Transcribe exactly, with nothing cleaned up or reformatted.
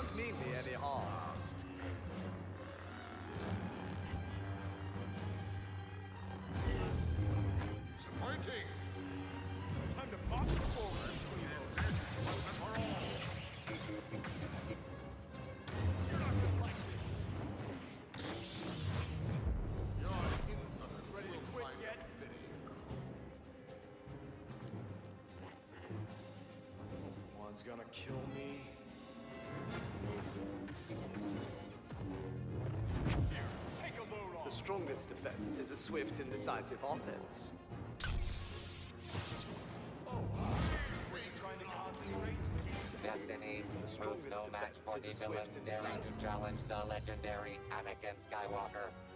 Don't mean me any harm. Disappointing. Time to march forward, Sleevos. This once and for all. You're not gonna like this. Your insolence Ready to will quit find yet? a fitting. One's gonna kill me. Here, take a load off. The strongest defense is a swift and decisive offense. Were you trying to concentrate? Destiny proves strongest no match defense for is the a swift villains and daring decisive. to challenge the legendary Anakin Skywalker.